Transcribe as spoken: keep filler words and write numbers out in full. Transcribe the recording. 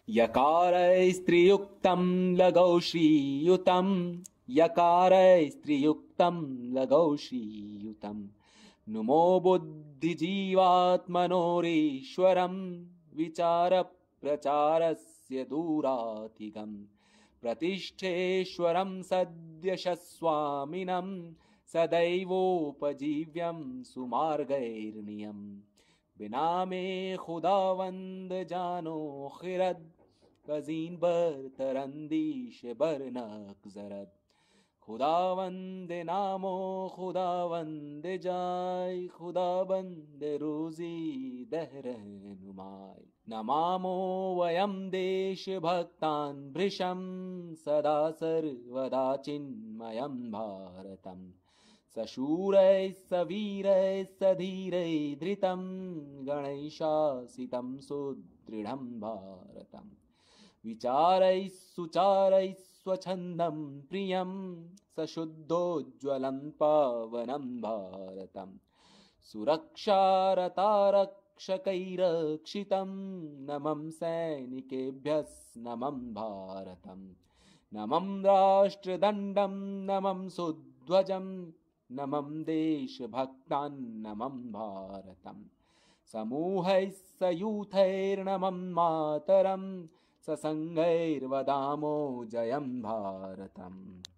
यकारैस्त्रियुक्तं लगौ श्रीयुतं यकारैस्त्रियुक्तं लगौ श्रीयुतं नुमो बुद्धिजीवात्मनोरीश्वरं विचारप्रचारस्य दूरातिगम् प्रतिष्ठेश्वरं सद्यशस्वामिनं सदैवोपजीव्यं सुमार्गैर्नियम् बिना में खुदावंद जानो खिरद कजीन बर तरंदीश बर नक्जरद खुदावंद नामो खुदावंद जाय खुदाबंद रोजी दहरनुमाय नमामो वयम देश भक्तान् भृशं सदा सर्वदा चिन्मयं भारतम् सशूरैः सवीरैः सधीरैः धृतं गणैशासितं सुदृढं भारतम् विचारैः सुचारैः स्वच्छन्दं प्रियं सशुद्धोज्ज्वलं पावनं भारतम् सुरक्षारतारक्षकैरक्षितं नमं सैनिकेभ्यः नमं भारतम् नमं राष्ट्रदण्डं नमं सुध्वजम् नमं देशभक्तान् नमं भारतम् समूहैः सयूथैर्नमं मातरं ससङ्गैर्वदामो जयं भारतम्।